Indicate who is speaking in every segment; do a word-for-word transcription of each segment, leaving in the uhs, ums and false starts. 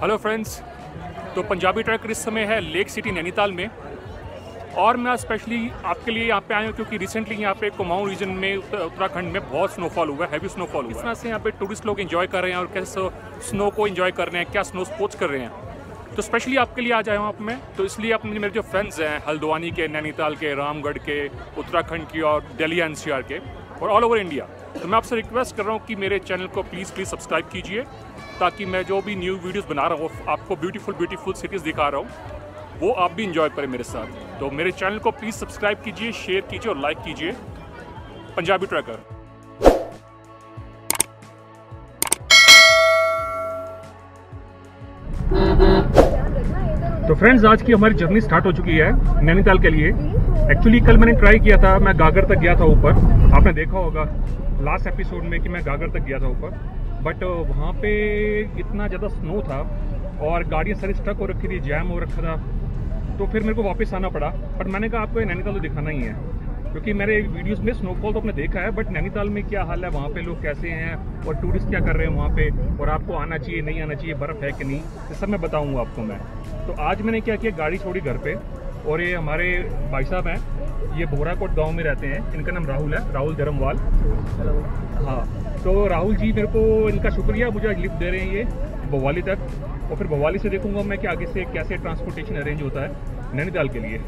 Speaker 1: Hello friends, तो Punjabi tracker इस समय है लेक सिटी नैनीताल में और मैं स्पेशली आपके लिए यहाँ पे आया हूँ क्योंकि रिसेंटली यहाँ पे कुमाऊं रीजन में उत्तराखंड में बहुत स्नोफॉल हुआ है, हैवी स्नोफॉल हुआ है। इस तरह से यहाँ पे टूरिस्ट लोग एंजॉय कर रहे हैं और कैसे स्नो को एंजॉय कर रहे हैं, क्या स्नो स्पोर्ट्स कर रहे हैं। तो स्पेशली आपके लिए आ जाया हूँ आप मैं, तो इसलिए अपने मेरे जो फ्रेंड्स हैं हल्द्वानी के, नैनीताल के, रामगढ़ के, उत्तराखंड की और दिल्ली एन सी आर के और ऑल ओवर इंडिया, तो मैं आपसे रिक्वेस्ट कर रहा हूँ कि मेरे चैनल को प्लीज़ प्लीज़ सब्सक्राइब कीजिए ताकि मैं जो भी न्यू वीडियोस बना रहा हूँ, आपको ब्यूटीफुल ब्यूटीफुल सिटीज़ दिखा रहा हूँ, वो आप भी इंजॉय करें मेरे साथ। तो मेरे चैनल को प्लीज़ सब्सक्राइब कीजिए, शेयर कीजिए और लाइक कीजिए। पंजाबी ट्रैकर। तो फ्रेंड्स, आज की हमारी जर्नी स्टार्ट हो चुकी है नैनीताल के लिए। एक्चुअली कल मैंने ट्राई किया था, मैं गागर तक गया था ऊपर, आपने देखा होगा लास्ट एपिसोड में कि मैं गागर तक गया था ऊपर, बट वहाँ पे इतना ज़्यादा स्नो था और गाड़ियाँ सारी स्टक हो रखी थी, जैम हो रखा था, तो फिर मेरे को वापस आना पड़ा। बट मैंने कहा आपको नैनीताल तो दिखाना ही है क्योंकि मेरे वीडियोस में स्नोफॉल तो आपने देखा है, बट नैनीताल में क्या हाल है, वहाँ पे लोग कैसे हैं और टूरिस्ट क्या कर रहे हैं वहाँ पे, और आपको आना चाहिए नहीं आना चाहिए, बर्फ़ है कि नहीं, ये सब मैं बताऊँगा आपको मैं। तो आज मैंने क्या किया, गाड़ी छोड़ी घर पे, और ये हमारे भाई साहब हैं, ये बोराकोट गांव में रहते हैं, इनका नाम राहुल है, राहुल धर्मवाल। हाँ, तो राहुल जी मेरे को इनका शुक्रिया, मुझे लिफ्ट दे रहे हैं ये भवाली तक, और फिर भवाली से देखूंगा मैं कि आगे से कैसे ट्रांसपोर्टेशन अरेंज होता है नैनीताल के लिए।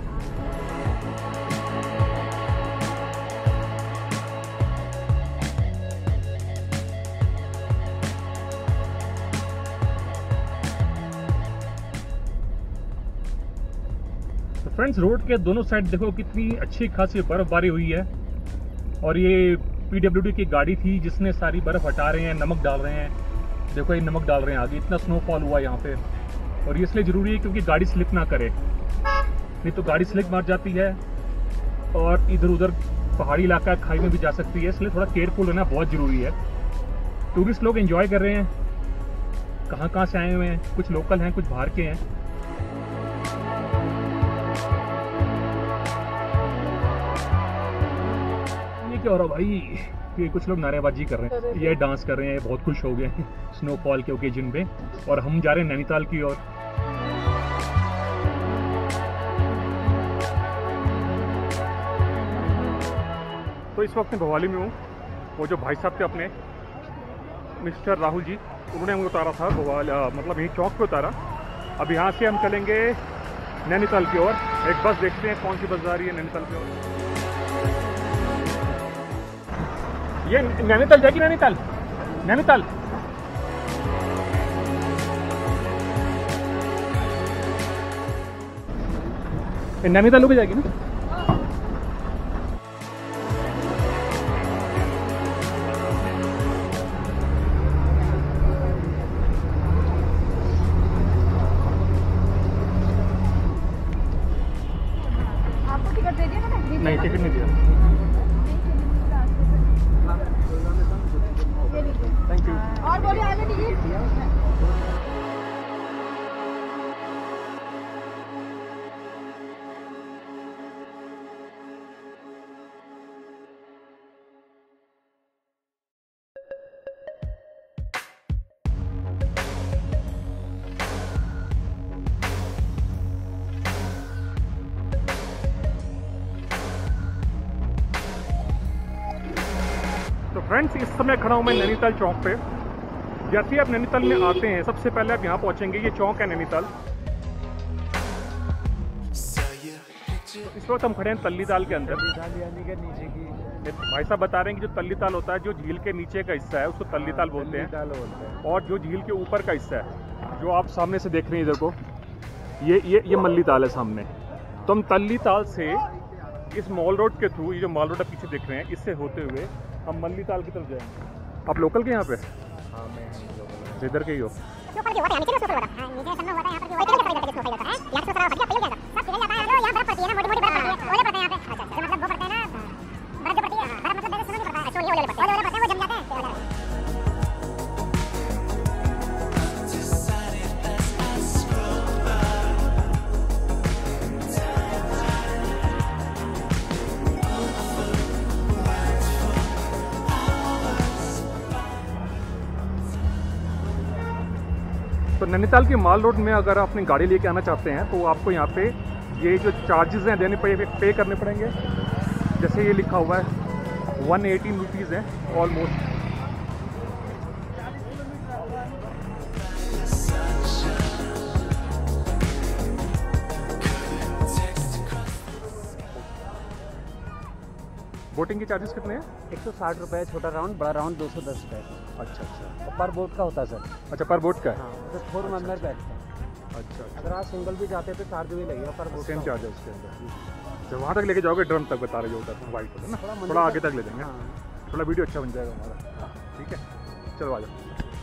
Speaker 1: फ्रेंड्स, रोड के दोनों साइड देखो कितनी अच्छी खासी बर्फबारी हुई है, और ये पी डब्ल्यू डी की गाड़ी थी जिसने सारी बर्फ हटा रहे हैं, नमक डाल रहे हैं, देखो ये नमक डाल रहे हैं आगे, इतना स्नोफॉल हुआ यहाँ पे। और ये इसलिए ज़रूरी है क्योंकि गाड़ी स्लिप ना करे, नहीं तो गाड़ी स्लिप मार जाती है और इधर उधर पहाड़ी इलाका खाई में भी जा सकती है, इसलिए थोड़ा केयरफुल रहना बहुत ज़रूरी है। टूरिस्ट लोग एंजॉय कर रहे हैं, कहाँ कहाँ से आए हुए हैं, कुछ लोकल हैं, कुछ बाहर के हैं। क्या हो रहा भाई, ये कुछ लोग नारेबाजी कर रहे हैं, ये डांस कर रहे हैं, बहुत खुश हो गए हैं स्नोफॉल के ओकेजन पे, और हम जा रहे हैं नैनीताल की ओर। तो इस वक्त मैं भवाली में हूँ। वो जो भाई साहब थे अपने मिस्टर राहुल जी, उन्होंने हमें उतारा था भवाल, मतलब यही चौक पे उतारा। अब यहाँ से हम चलेंगे नैनीताल की ओर। एक बस देखते हैं कौन सी बस जा रही है नैनीताल की ओर। ये नैनीताल जाएगी, नैनीताल नैनीताल नैनीताल भी जाएगी ना।
Speaker 2: आपको टिकट दे दिया ना?
Speaker 1: नहीं, टिकट नहीं दिया। Thank you.
Speaker 2: और बोलिए आगे दीजिए।
Speaker 1: तो फ्रेंड्स, इस समय खड़ा हूँ मैं नैनीताल चौक पे। जैसे ही आप नैनीताल में आते हैं, सबसे पहले आप यहाँ पहुँचेंगे, ये चौक है नैनीताल। इस वक्त हम खड़े हैं तल्लीताल के अंदर।
Speaker 3: नीचे की
Speaker 1: भाई साहब बता रहे हैं कि जो तल्लीताल होता है, जो झील के नीचे का हिस्सा है उसको तल्लीताल बोलते हैं, और जो झील के ऊपर का हिस्सा है जो आप सामने से देख रहे हैं इधर को, ये ये ये मल्लीताल है सामने। तो हम तल्लीताल से इस मॉल रोड के थ्रू, ये जो मॉल रोड आप पीछे देख रहे हैं, इससे होते हुए हम मल्लीताल की तरफ जाएंगे। आप लोकल के यहाँ पे?
Speaker 3: हाँ, मैं लोकल।
Speaker 1: इधर के ही हो? तो नैनीताल के माल रोड में अगर अपनी गाड़ी लेके आना चाहते हैं तो आपको यहाँ पे ये जो चार्जेस हैं देने पे पे करने पड़ेंगे। जैसे ये लिखा हुआ है वन एटीन रुपीज़ है ऑलमोस्ट। बोटिंग के चार्जेस कितने हैं?
Speaker 3: एक सौ साठ रुपये छोटा राउंड, बड़ा राउंड दो सौ दस रुपये।
Speaker 1: अच्छा अच्छा।
Speaker 3: तो पर बोट का होता है सर।
Speaker 1: अच्छा पर बोट का है।
Speaker 3: हाँ, तो फोर मेंबर बैठता है।
Speaker 1: अच्छा अच्छा।
Speaker 3: अगर आप सिंगल भी जाते तो चार्ज भी लगेगा पर बोट
Speaker 1: सेम
Speaker 3: का
Speaker 1: चार्ज है उसके अंदर। जब वहाँ तक लेके जाओगे ड्रम तक बता रहे हो उधर वाइट होता है ना, थोड़ा आगे तक ले जाएंगे।
Speaker 3: हाँ।
Speaker 1: थोड़ा वीडियो अच्छा बन जाएगा हमारा। ठीक है चलो आ जाओ।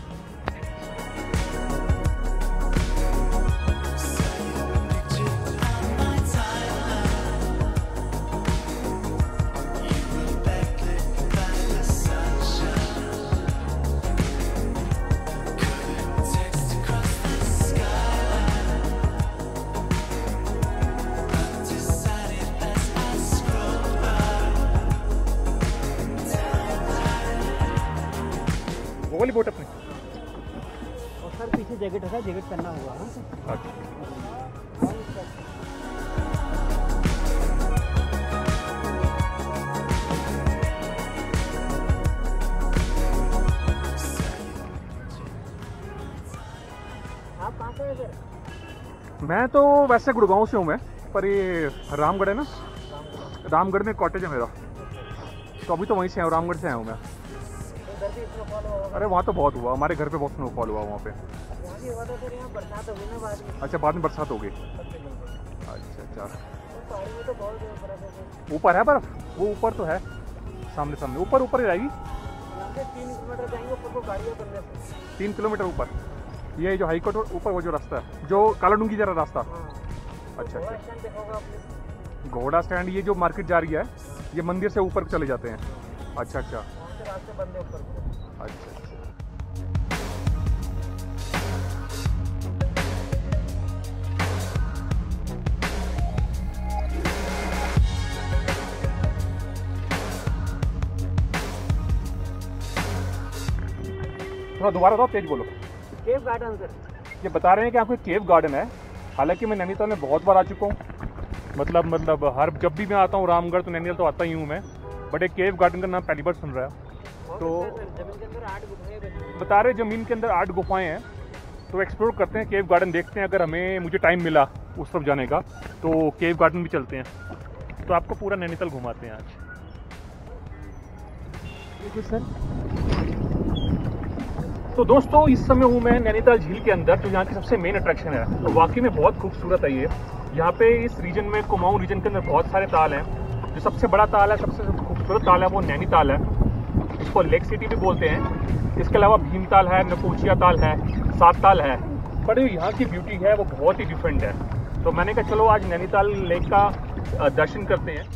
Speaker 1: वो वाली बोट अपनी।
Speaker 3: और सर पीछे जैकेट है, जैकेट पहनना होगा। हाँ
Speaker 1: अच्छा।
Speaker 3: आप कहाँ से हैं सर?
Speaker 1: मैं तो वैसे गुड़गांव से हूँ मैं, पर ये रामगढ़ है ना, रामगढ़ में कॉटेज है मेरा, तो अभी तो वहीं से आया हूँ, रामगढ़ से आया हूँ मैं।
Speaker 3: उधर भी स्नोफॉल होगा?
Speaker 1: अरे वहाँ तो बहुत हुआ, हमारे घर पे बहुत स्नोफॉल हुआ वहाँ पे।
Speaker 3: यहाँ भी हुआ था सर, यहाँ बरसात हुई ना बाद में।
Speaker 1: अच्छा बाद में बरसात हो गई।
Speaker 3: तो
Speaker 1: अच्छा अच्छा।
Speaker 3: पहाड़ी में तो बहुत बर्फ है सर।
Speaker 1: ऊपर है बर्फ? वो ऊपर तो है, सामने सामने ऊपर ऊपर ही रहेगी।
Speaker 3: यहाँ से तीन किलोमीटर जाएंगे ऊपर को गाड़ियाँ बनने से।
Speaker 1: तीन किलोमीटर ऊपर ये जो हाई कोर्ट ऊपर वो जो रास्ता है जो काला डूंगी जरा रास्ता। अच्छा अच्छा।
Speaker 3: स्टैंड देखोगे आपने?
Speaker 1: घोड़ा स्टैंड ये जो मार्केट जा रही है ये मंदिर से ऊपर चले जाते हैं। अच्छा अच्छा।
Speaker 3: वहाँ से रास्ते बंद है ऊपर को।
Speaker 1: अच्छा अच्छा। थोड़ा दोबारा दो, तेज बोलो।
Speaker 3: Cave garden sir.
Speaker 1: ये बता रहे हैं कि आपको केव गार्डन है। हालांकि मैं नैनीताल में बहुत बार आ चुका हूँ, मतलब मतलब हर जब भी मैं आता हूँ रामगढ़ तो नैनीताल तो आता ही हूँ मैं, बट एक केव गार्डन का नाम पहली बार सुन रहा है। तो
Speaker 3: जमीन के अंदर आठ गुफाएं बनी।
Speaker 1: बता रहे जमीन के अंदर आठ गुफाएं हैं, तो एक्सप्लोर करते हैं, केव गार्डन देखते हैं। अगर हमें मुझे टाइम मिला उस तरफ जाने का तो केव गार्डन भी चलते हैं, तो आपको पूरा नैनीताल घुमाते हैं आज।
Speaker 3: सर
Speaker 1: तो दोस्तों इस समय हूँ मैं नैनीताल झील के अंदर, जो यहाँ की सबसे मेन अट्रैक्शन है। तो वाकई में बहुत खूबसूरत है ये। यहाँ पे इस रीजन में कुमाऊं रीजन के अंदर बहुत सारे ताल हैं। जो सबसे बड़ा ताल है, सबसे खूबसूरत ताल है वो नैनीताल है, इसको लेक सिटी भी बोलते हैं। इसके अलावा भीमताल है, नकोचिया ताल है, सात ताल है। पर यहाँ की ब्यूटी है वो बहुत ही डिफरेंट है। तो मैंने कहा चलो आज नैनीताल लेक का दर्शन करते हैं।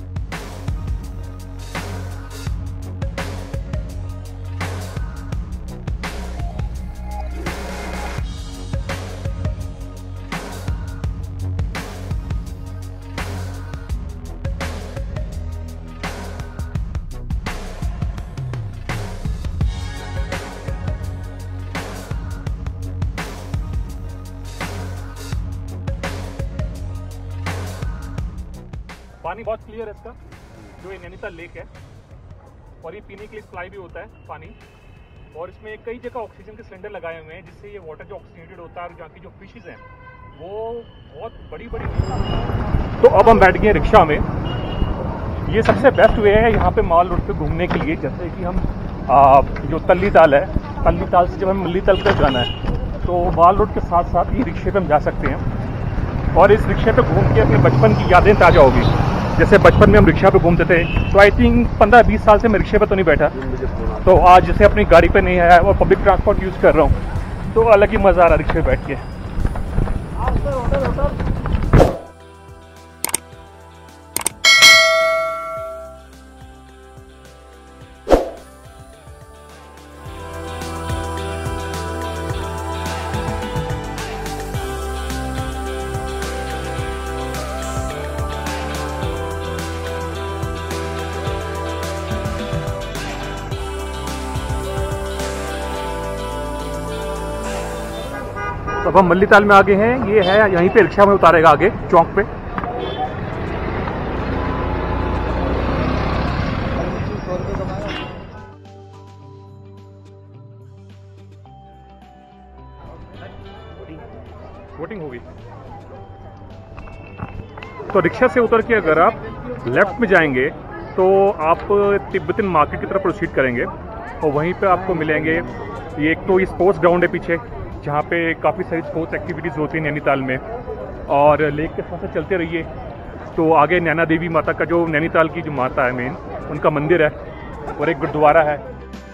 Speaker 1: पानी बहुत क्लियर है इसका, जो ये नैनीताल लेक है, और ये पीने के लिए सप्लाई भी होता है पानी। और इसमें कई जगह ऑक्सीजन के सिलेंडर लगाए हुए हैं, जिससे ये वाटर जो ऑक्सीजनेटेड होता है और जहाँ की जो फिशेज हैं वो बहुत बड़ी बड़ी। तो अब हम बैठ गए रिक्शा में। ये सबसे बेस्ट वे है यहाँ पे माल रोड पे घूमने के लिए। जैसे कि हम आ, जो तल्ली ताल है, तल्ली ताल से जब हम मल्ली ताल तक जाना है तो माल रोड के साथ साथ ये रिक्शे पे हम जा सकते हैं, और इस रिक्शे पे घूम के अपने बचपन की यादें ताज़ा होगी। जैसे बचपन में हम रिक्शा पे घूमते थे, तो आई थिंक पंद्रह बीस साल से मैं रिक्शे पे तो नहीं बैठा, तो आज जैसे अपनी गाड़ी पे नहीं आया और पब्लिक ट्रांसपोर्ट यूज़ कर रहा हूँ, तो अलग ही मज़ा आ रहा है रिक्शे पे बैठ के। तो अब हम नैनीताल में आगे हैं, ये है यहीं पे रिक्शा में उतारेगा आगे चौक पे। वोटिंग होगी तो रिक्शा से उतर के अगर आप लेफ्ट में जाएंगे तो आप तिब्बतन मार्केट की तरफ प्रोसीड करेंगे और वहीं पे आपको मिलेंगे ये एक तो ये स्पोर्ट्स ग्राउंड है पीछे, जहाँ पे काफ़ी सारी स्पोर्ट्स एक्टिविटीज़ होती हैं नैनीताल में। और लेक के साथ साथ चलते रहिए तो आगे नैना देवी माता का, जो नैनीताल की जो माता है मेन, उनका मंदिर है और एक गुरुद्वारा है।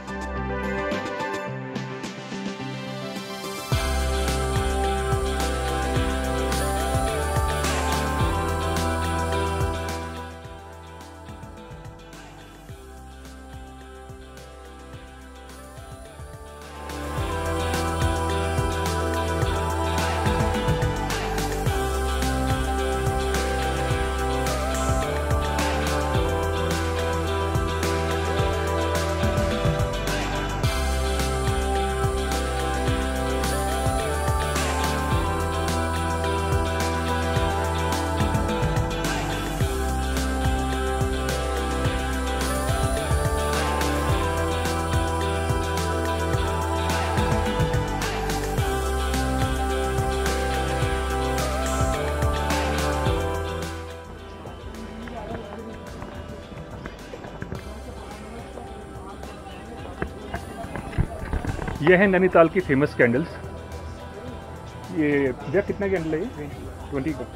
Speaker 1: ये है नैनीताल की फेमस कैंडल्स। ये भैया कितना कैंडल है ये? ट्वेंटी का।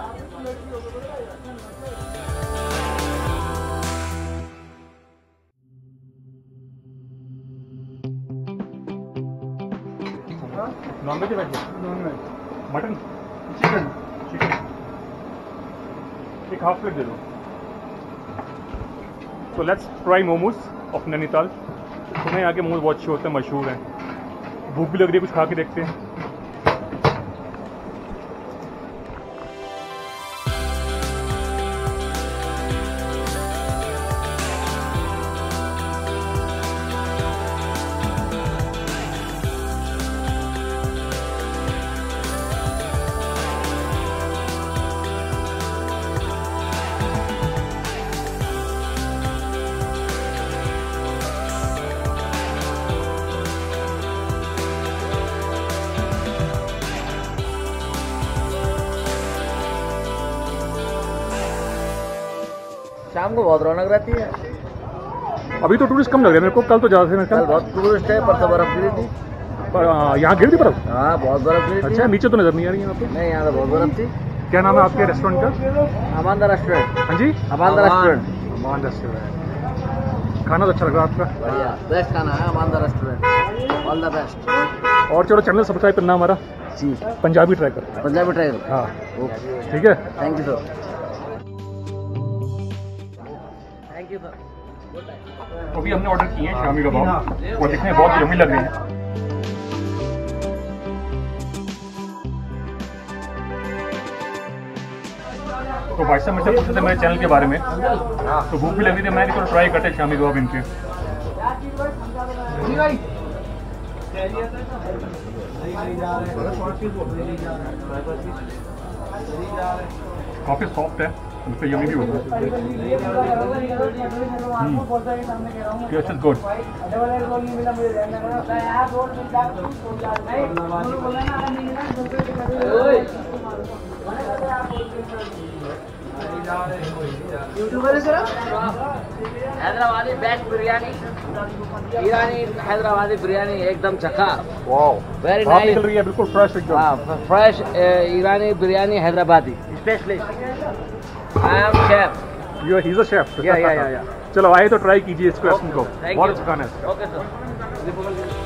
Speaker 1: Non veg veg? Non veg. Mutton? Chicken. Chicken एक हाफ प्लेट दे दो। तो let's try momos of Nainital. सुने यहाँ के मोमोज बहुत अच्छे होते हैं, मशहूर हैं। भूख भी लग रही है, कुछ खा के देखते हैं।
Speaker 3: शाम को बहुत रौनक रहती है।
Speaker 1: अभी तो टूरिस्ट कम लग रहे हैं मेरे को, कल तो ज़्यादा थे।
Speaker 3: कल बहुत टूरिस्ट है, पर तो बर्फ गिरी थी।
Speaker 1: पर यहाँ गिर दी बर्फ?
Speaker 3: हाँ बहुत बर्फ गिरी थी।
Speaker 1: अच्छा, नीचे तो नजर नहीं आ रही है यहाँ पे।
Speaker 3: नहीं, यहाँ तो बहुत बर्फ थी।
Speaker 1: क्या नाम है आपके रेस्टोरेंट का?
Speaker 3: Amanda restaurant.
Speaker 1: हाँ जी,
Speaker 3: अमांदा रेस्टोरेंट।
Speaker 1: Amanda restaurant. खाना तो अच्छा लग रहा है आपका?
Speaker 3: बढ़िया, बेस्ट खाना है Amanda restaurant. All the best.
Speaker 1: और चलो, चैनल सब्सक्राइब करना हमारा
Speaker 3: जी।
Speaker 1: पंजाबी ट्राई कर।
Speaker 3: पंजाबी ट्राई करो।
Speaker 1: हाँ
Speaker 3: ओके,
Speaker 1: ठीक है,
Speaker 3: thank you sir. Thank you sir.
Speaker 1: तो भी हमने ऑर्डर किए हैं शामी कबाब और दिखने में बहुत यम्मी लग रहे हैं। तो भाई साहब मुझसे पूछ रहे थे मेरे चैनल के बारे में, तो भूख भी लग रही थी, मैं तो ट्राई करते शामी कबाब इनके। काफी सॉफ्ट है, उससे यम्मी भी होगा। Taste is good.
Speaker 3: Hyderabadi best biryani, Irani Hyderabadi biryani एकदम चखा। Wow, very nice.
Speaker 1: निकल रही है बिल्कुल फ्रेश एकदम।
Speaker 3: हाँ, fresh Irani biryani Hyderabadi specialist. I am chef.
Speaker 1: You he is a chef?
Speaker 3: Yeah yeah yeah या।
Speaker 1: चलो आए तो ट्राई कीजिए इसको, रेस्टोरेंट को बहुत अच्छा खाना है।
Speaker 3: Okay sir.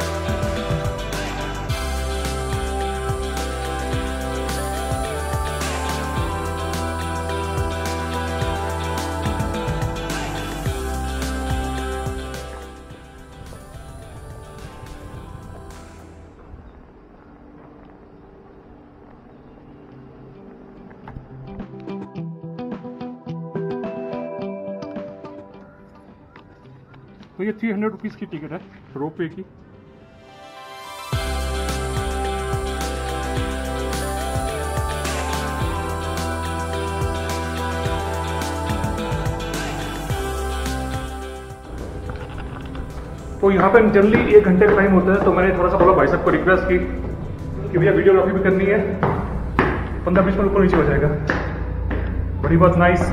Speaker 1: तो ये थ्री हंड्रेड रुपीज़ की टिकट है रोप वे की। तो यहाँ पर जनरली एक घंटे का टाइम होता है, तो मैंने थोड़ा सा बोला भाई साहब को रिक्वेस्ट की कि भैया वीडियोग्राफी भी करनी है, पंद्रह बीस मिनट ऊपर नीचे हो जाएगा। बड़ी बात नाइस।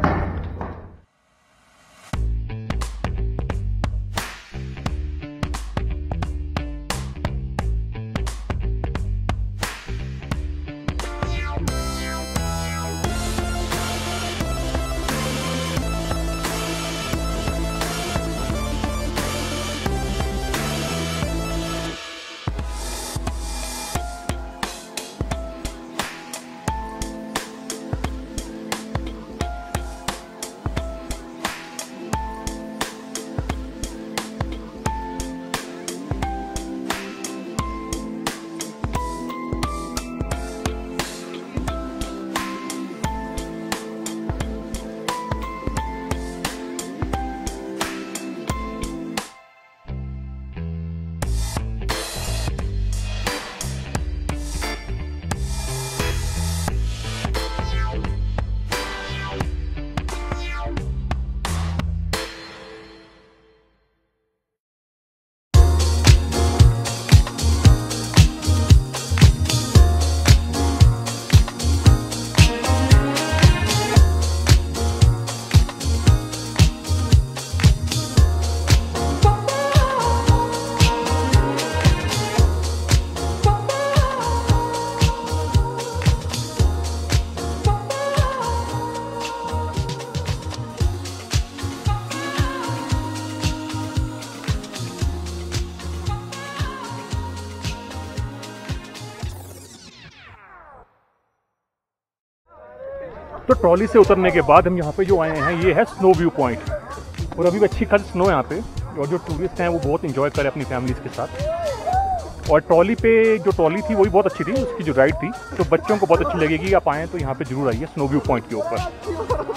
Speaker 1: तो ट्रॉली से उतरने के बाद हम यहाँ पे जो आए हैं, ये है स्नो व्यू पॉइंट, और अभी भी अच्छी खासी स्नो है यहाँ पे, और जो टूरिस्ट हैं वो बहुत इंजॉय करें अपनी फैमिलीज के साथ। और ट्रॉली पे जो ट्रॉली थी वो भी बहुत अच्छी थी, उसकी जो राइड थी, तो बच्चों को बहुत अच्छी लगेगी। आप आएँ तो यहाँ पे जरूर आइए स्नो व्यू पॉइंट के ऊपर।